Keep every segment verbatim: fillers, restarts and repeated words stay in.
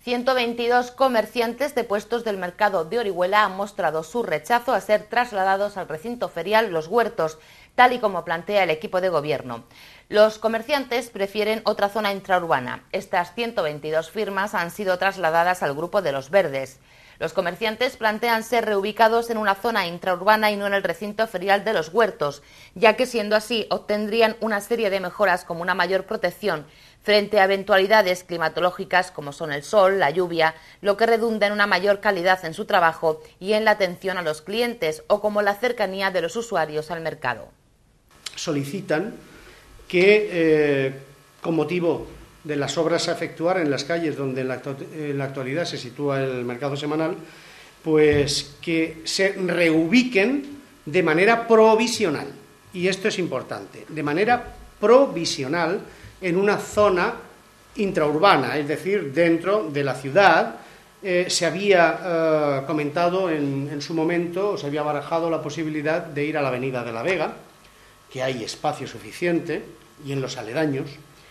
ciento veintidós comerciantes de puestos del mercado de Orihuela han mostrado su rechazo a ser trasladados al recinto ferial Los Huertos, tal y como plantea el equipo de gobierno. Los comerciantes prefieren otra zona intraurbana. Estas ciento veintidós firmas han sido trasladadas al grupo de Los Verdes. Los comerciantes plantean ser reubicados en una zona intraurbana y no en el recinto ferial de Los Huertos, ya que siendo así obtendrían una serie de mejoras como una mayor protección frente a eventualidades climatológicas como son el sol, la lluvia, lo que redunda en una mayor calidad en su trabajo y en la atención a los clientes, o como la cercanía de los usuarios al mercado. Solicitan que, eh, con motivo de las obras a efectuar en las calles donde en la, en la actualidad se sitúa el mercado semanal, pues que se reubiquen de manera provisional, y esto es importante, de manera provisional en una zona intraurbana, es decir, dentro de la ciudad. Eh, se había eh, comentado en, en su momento, o se había barajado la posibilidad de ir a la Avenida de la Vega, que hay espacio suficiente, y en los aledaños,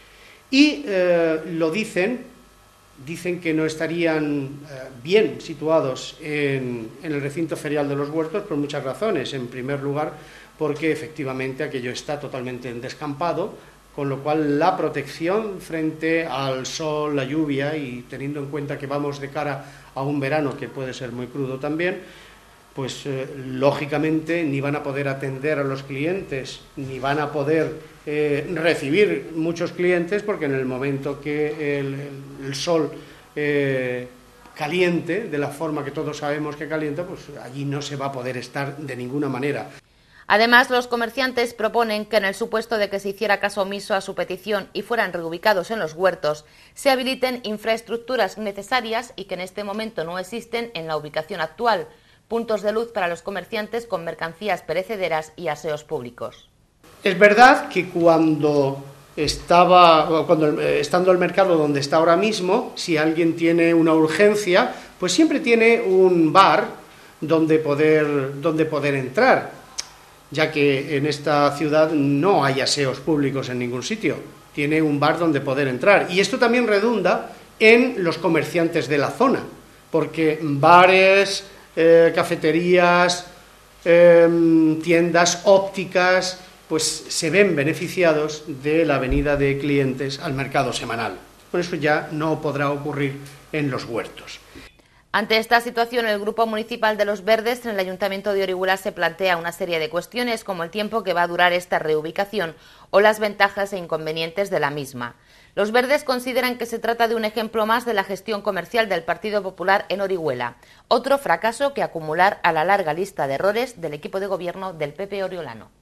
y eh, lo dicen, dicen que no estarían eh, bien situados en, en el recinto ferial de Los Huertos por muchas razones. En primer lugar, porque efectivamente aquello está totalmente descampado, con lo cual la protección frente al sol, la lluvia, y teniendo en cuenta que vamos de cara a un verano que puede ser muy crudo también, pues eh, lógicamente ni van a poder atender a los clientes, ni van a poder eh, recibir muchos clientes, porque en el momento que el, el, el sol eh, caliente, de la forma que todos sabemos que calienta, pues allí no se va a poder estar de ninguna manera. Además, los comerciantes proponen que en el supuesto de que se hiciera caso omiso a su petición y fueran reubicados en Los Huertos, se habiliten infraestructuras necesarias y que en este momento no existen en la ubicación actual, puntos de luz para los comerciantes con mercancías perecederas y aseos públicos. Es verdad que cuando estaba, cuando estando el mercado donde está ahora mismo, si alguien tiene una urgencia, pues siempre tiene un bar donde poder, donde poder entrar, ya que en esta ciudad no hay aseos públicos en ningún sitio, tiene un bar donde poder entrar. Y esto también redunda en los comerciantes de la zona, porque bares, eh, cafeterías, eh, tiendas ópticas, pues se ven beneficiados de la venida de clientes al mercado semanal. Por eso ya no podrá ocurrir en Los Huertos. Ante esta situación, el Grupo Municipal de Los Verdes en el Ayuntamiento de Orihuela se plantea una serie de cuestiones como el tiempo que va a durar esta reubicación o las ventajas e inconvenientes de la misma. Los Verdes consideran que se trata de un ejemplo más de la gestión comercial del Partido Popular en Orihuela, otro fracaso que acumular a la larga lista de errores del equipo de gobierno del P P oriolano.